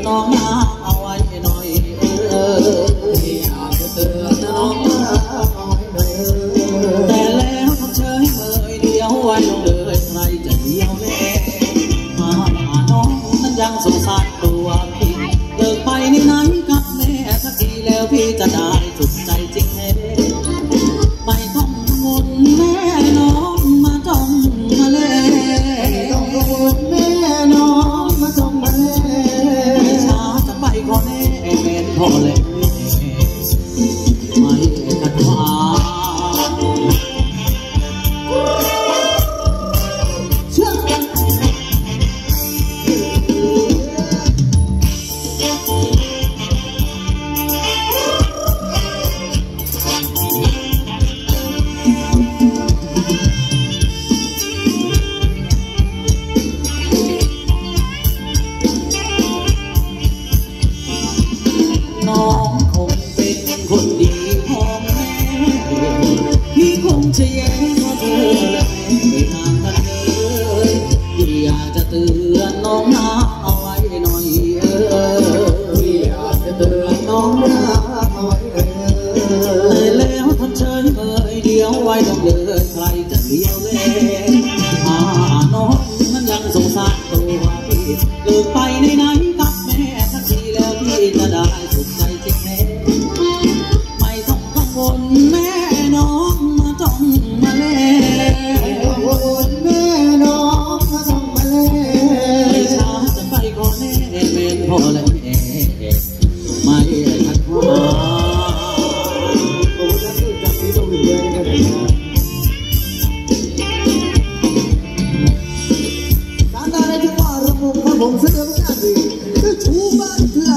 น้องนาเอาไว้หน่อยพี่อยากจะเตือนน้องนาเอาไว้หน่อยแต่แล้วทำเฉยเมยเดียวไว้ลงเลยใครจะเดียวแน่มาน้องนั้นยังสงสารตัวพี่เลิกไปในไหนกับแม่สักทีแล้วพี่จะได้สุขใจจริงแท้ไม่ต้องกังวลแม่น้องมาจ้องมาเล่ต้องกังวลแม่น้องมาจ้องมาเล่ช้าจะไปขอแน่แม่พอเลยไม่ขัดขวางน้องคงเป็นคนดีพ่อแม่พี่คงจะแย่เพราะเธอและไม่ห่างกันเลยพี่อยากจะเตือนน้องนาเอาไว้หน่อยพี่อยากจะเตือนน้องนาเอาไว้เลยแล้วทำเฉยเมยเดียวไว้ต้องเลยใครจะเลี้ยวแลน้องนั้นยังสงสารตัวพี่เกิดไปในไหนกับแม่สักทีแล้วพี่จะได้สุขใจจริงแท้ไม่ต้องกังวลแม่น้องมาจ้องมาเล่ไม่ต้องกังวลแม่น้องมาจ้องมาเล่ไม่ช้าจะไปขอแน่เป็นพ่อและแม่ไม่ขัดขวางผมจะพูดจากที่ต้องอยู่ด้วยกันการได้ที่ว่าระบบพระผมเสนอไม่ได้คือชูบ้านไกล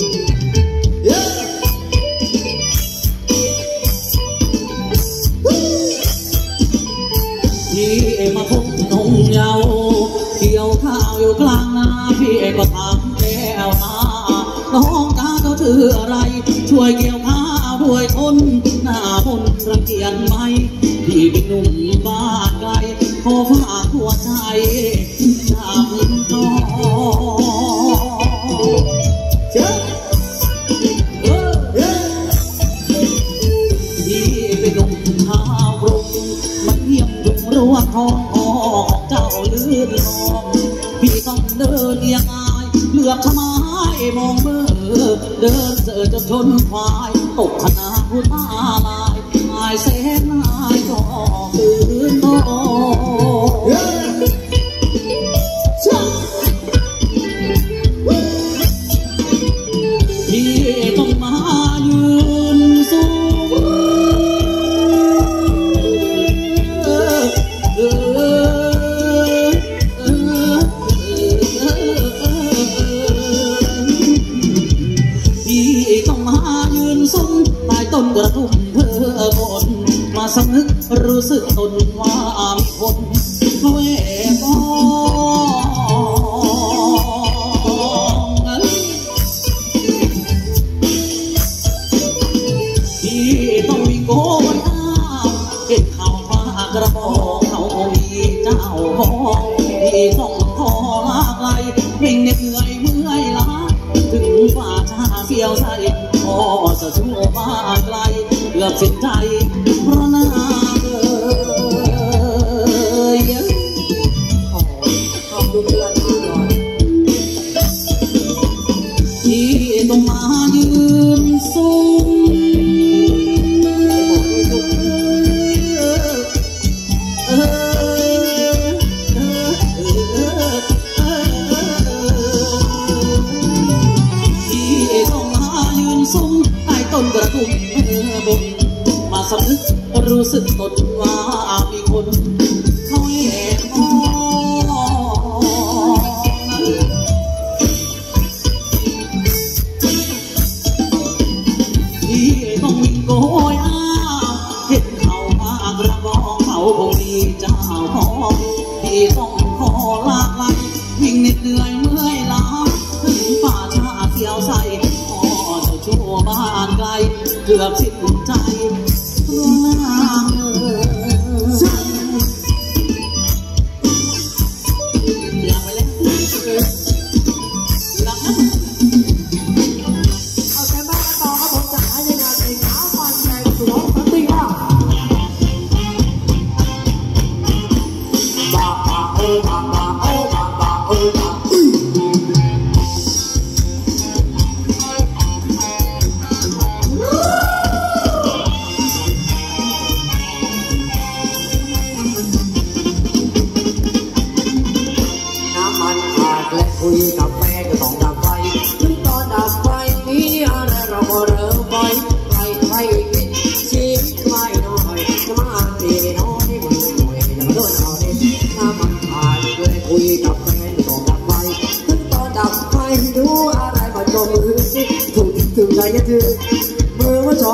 พี่มาพบนงเยาเกี่ยวข้าวอยู่กลางนาพี่ก็ถามแล้วนาน้องตาเขาชื่ออะไรช่วยเกี่ยวข้าวด้วยคนหน้ามนรังเกียจไหมพี่เป็นหนุ่มบ้านไกลขอฝากหัวใจจากน้องพี่เป็นหนุ่มชาวกรุงมันเยี่ยมดุงรัวทองของเจ้าลื่นลองพี่ต้องเดินเอียงอายเลือกทำไมมองเบอเดินเจอจนชนควายตกขนาพุทธาลายอายเส้นอายก็คืนโตพี่ต้องมายืนสูใต้ต้นกระทุ่มเพื่อบนมาสำนึกรู้สึกตนว่ามีคนเวกที่ต้องวิ่งโกนอ้าวเห็นข่าวฟ้ากระบอกเขามีเจ้าของที่ต้องขอลากไกลวิ่งเหนื่อยเมื่อยล้าถึงฝ่าชาเสียวใสพอจะชั่วบ้านไกลเกือบสิ้นใจเพราะน้าขอบดูเพื่อนมาหน่อยที่ต้องมายืนสูงใต้ต้นกระทุ่มบนมาสำนึกรู้สึกตนว่ามีคนเขาแอบมองที่ต้องวิ่งโกยอ้าวเห็นเขามากระบอกเขาคงมีเจ้าของที่ต้องขอลากไล่วิ่งเหนื่อยเมื่อยล้าถึงป่าชาเสียวใสชั่วบ้านไกลเกือบสิ้นใจอยากไปแล้ว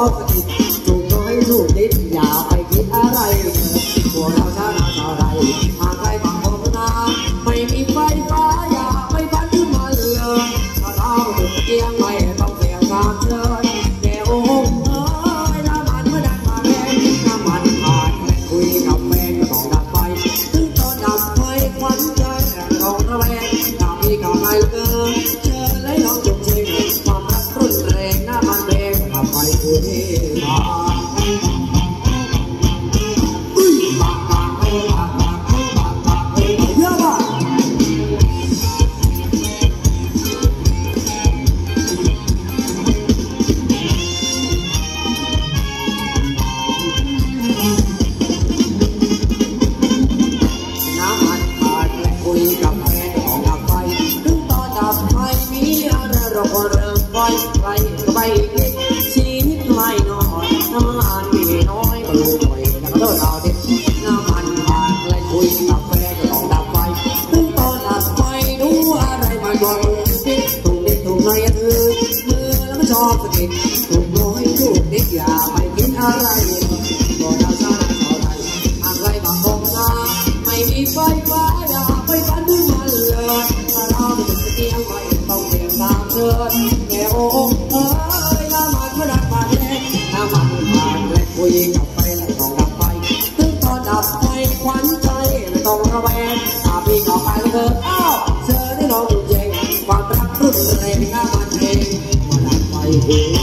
อบสกิดถูกน้อยถูกนิดอย่าไปคิดอะไรพวกเราชาติอะไรหากใครบางคนนะไม่มีไฟฟ้าอย่าไปพันขึ้นมาเลยถ้าเราถึงเตียงไม่ต้องเสียงตามเลยแกโอ้เอ้ยน้ำมันเมื่อดันมาแรงน้ำมันผ่านคุยกับแฟนก็ต้องดับไฟถึงตอนดับไฟควันใจต้องระแวงถ้ามีก็ไม่เกินเจอเลยน้องจุกจริงความรักรุนแรงน้ำมันแดงทำไมคุยไปก็ไปอีกชีวิตไม่น้อยน้ำมันมีน้อยก็รู้หน่อยแต่ก็โดนเอาดิน้ำมันผ่านเลยคุยกับแฟนก็ต้องดับไฟถึงตอนดับไฟดูอะไรมาก่อนดิถูกดิถูกหน่อยมือแล้วก็ชอบสกิดถูกน้อยถูกดิอย่าไปคิดอะไรก็ดาวชาติเท่าไรหากไรบางคนนะไม่มีไฟฟ้าอย่าไปฝันถึงมันเลยถ้าเราไม่ถึงเตียงไม่ต้องเสียงตามเธอแกโอ้เอ้ยน้ำมันเมื่อดับมาแรงน้ำมันผ่านและคุยกับแฟนต้องดับไฟถึงตอนดับไฟควันใจไม่ต้องระแวงถ้าพี่ก็ไปเถอะอ้าวเธอได้ลองดูเจงความรักรุ่นแรงน้ำมันเองมาดับไฟคุย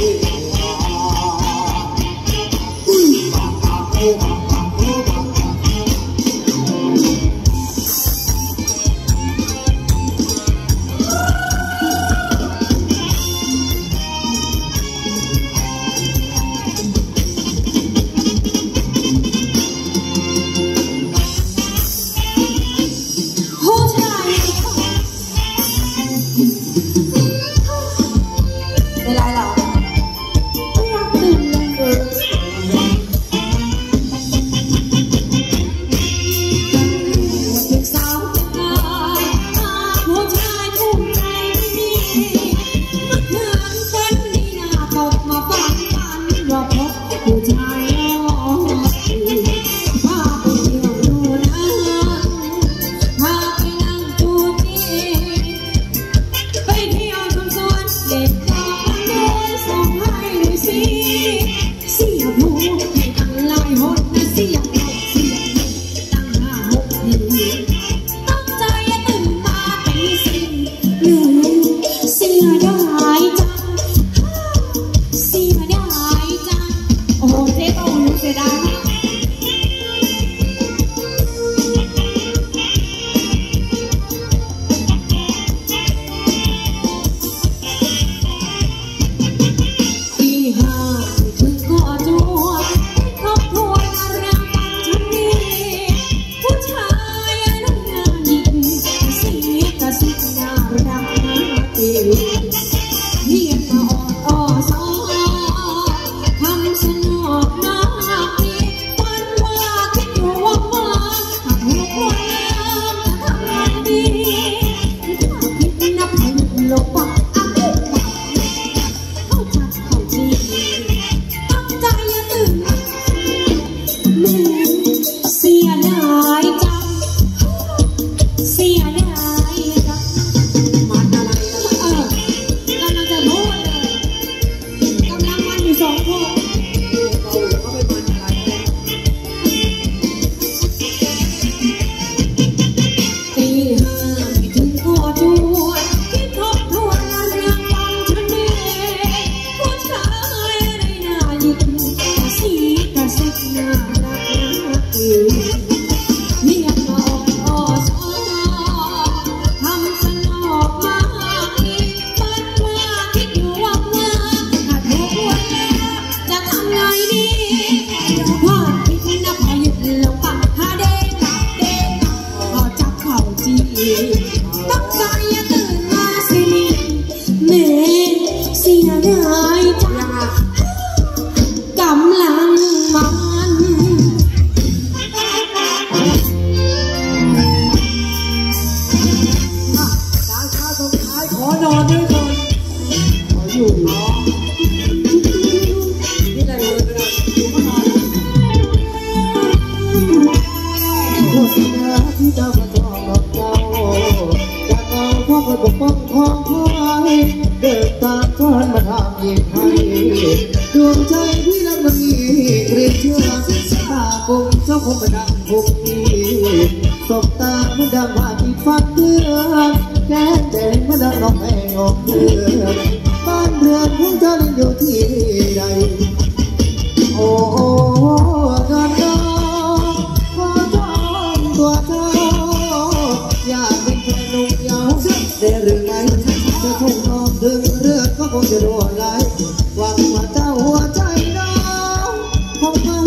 อยู่เนาะนี่เลยยิ่งให้ดวงใจพี่นั้นมันมีเรียกเชื่อตาคงเจ้าคงมาดังคงมีสบตาไม่ดังว่าที่ฟังเดือนแก้แดงไม่ดังน้องแม่งออกเดือนบ้านเรือนของเธอนั้นอยู่ที่ใดโอ้นอนนอนขอจองตัวเธออยากเป็นแฟนนุ่มยาวได้หรือไงจะทุ่งนอนดึงเรือก็คงจะรั่วไหลหวังว่าเจ้าหัวใจน้องคงมา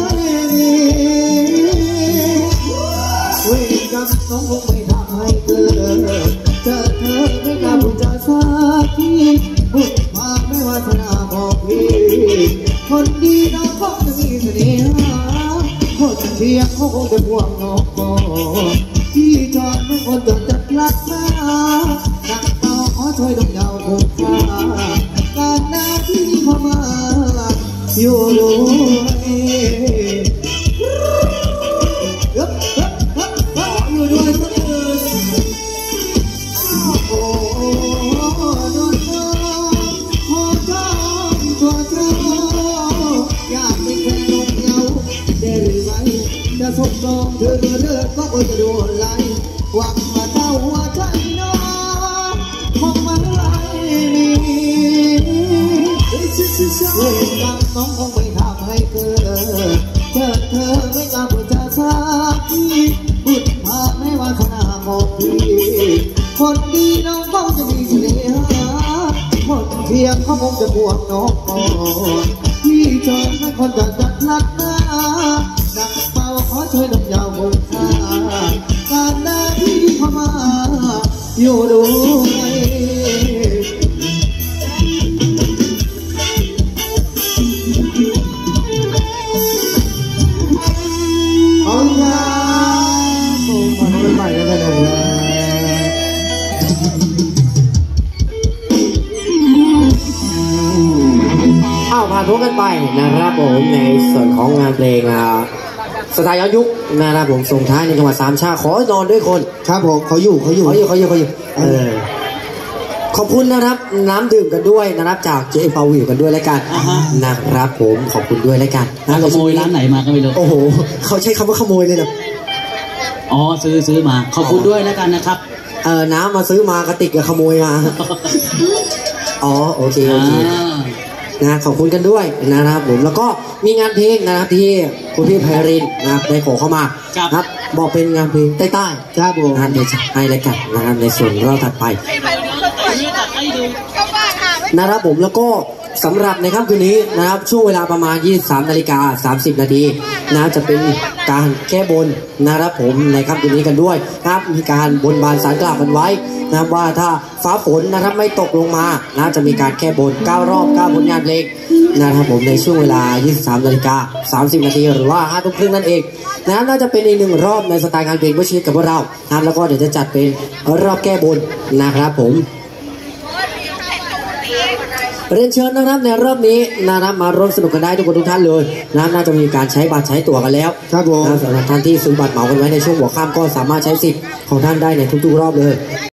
เวรกรรมน้องคงไม่ทำให้เกิดเจอเธอไม่กล้าพูดจาสักทีพูดมาไม่ว่าชนะบอกพี่คนดีน้องคงจะมีเสน่หาคนเทียงเขาคงจะห่วงน้องก่อนพี่จอดไม่คนจะจัดรักมาดักต่อขอช่วยดวงดาวคงคาการหน้าที่พอมาอยู่ด้วยอยู่ด้วยสักคืนโอ้นอนขอจองตัวเธออยากเป็นแฟนนกเหงาได้หรือไม่จะส่งจองเธอเรื่อยก็คงจะโดนไล่หวังว่าเจ้าหัวใจน้องคงมาไล่มีเวรกรรมน้องคงไม่ทำให้เกิดเจอเธอไม่กล้าพูดจาสักทีพูดมาไม่ว่าขนาดของพี่คนดีน้องก็จะมีเสน่หาคนเทียงเขาคงจะบวกน้องก่อนพี่จอดไม่คนจะจัดรักหน้าดักเป่าขอช่วยดำยาวคงคาการหน้าที่พม่าอยู่ด้วยเอาละโอ้มาเป็นใหม่แล้วกันเลยผ่านพ้นกันไปนะครับผมในส่วนของงานเพลงสไตล์ย้อนยุคนะครับผมส่งท้ายในจังหวัดสามชาขอนอนด้วยคนครับผมเขาอยู่ขอบคุณนะครับน้ำดื่มกันด้วยนะครับจากเจ๊เปาวิวกันด้วยแล้วกันนะครับผมขอบคุณด้วยแล้วกันขโมยร้านไหนมาก็ไม่รู้โอ้โหเขาใช้คำว่าขโมยเลยนะอ๋อซื้อมาขอบคุณด้วยแล้วกันนะครับน้ำมาซื้อมากระติกกับขโมยมาอ๋อโอเคนะขอบคุณกันด้วยนะครับผมแล้วก็มีงานเพลงนะครับที่คุณพี่ไพรินนะครับได้ขอเข้ามาครับบอกเป็นงานเพลงใต้ๆครับผมเดี๋ยวจะให้รายการนะครับในส่วนเราถัดไปนะครับผมแล้วก็สำหรับในค่ำคืนนี้นะครับช่วงเวลาประมาณ 23:30 นาทีนะจะเป็นการแก้บนนะครับผมในค่ำคืนนี้กันด้วยครับมีการบนบานศาลกล่าวกันไว้นะครับว่าถ้าฟ้าฝนนะครับไม่ตกลงมานะจะมีการแก้บน9 รอบ 9 ผลงานเพลงนะครับผมในช่วงเวลา 23:30 นาทีหรือว่า 5 ทุ่มครึ่งนั่นเองนะน่าจะเป็นอีก1 รอบในสไตล์การเพลงเพื่อชีวิตกับพวกเรานะครับแล้วก็เดี๋ยวจะจัดเป็นรอบแก้บนนะครับผมเรียนเชิญนะครับในรอบนี้นะครับมาร่วมสนุกกันได้ทุกคนทุกท่านเลยนะน่าจะมีการใช้บัตรใช้ตั๋วกันแล้วครับผมสำหรับท่านที่ซื้อบัตรเหมากันไว้ในช่วงหัวค่ำก็สามารถใช้สิทธิ์ของท่านได้ในทุกๆรอบเลย